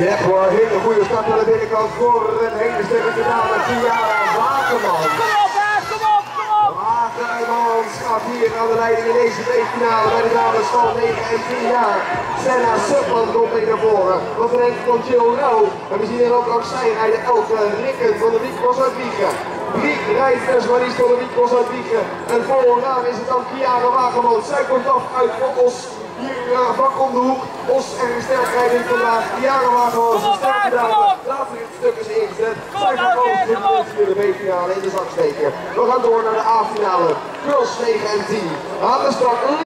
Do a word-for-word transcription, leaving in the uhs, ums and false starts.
Ja, gewoon een hele goede start aan de binnenkant voor een hele sterke dame, Tiara Waterman. Kom op, hè, kom op, kom op! Waterman gaat hier aan de leiding in deze B-finale bij de dames van negen en tien jaar. Senna Subland komt mee naar voren. Wat denkt van Jill Rauw? En we zien er ook ook zij rijden Elke Rikken van de Wiekbos uit Wiegen. Riek rijdt vers Maries van de Wiekbos uit Wiegen. En vooraan is het dan Tiara Waterman. Zij komt af uit voor Os. Hier uh, vlak om de hoek. Os en een sterkrijding vandaag. Tiara Waterman is een sterke dame. Later in het stuk is ingezet. Zij gaat ook in de B-finale in de zak steken. We gaan door naar de A-finale. Girls negen en tien. Aan de start.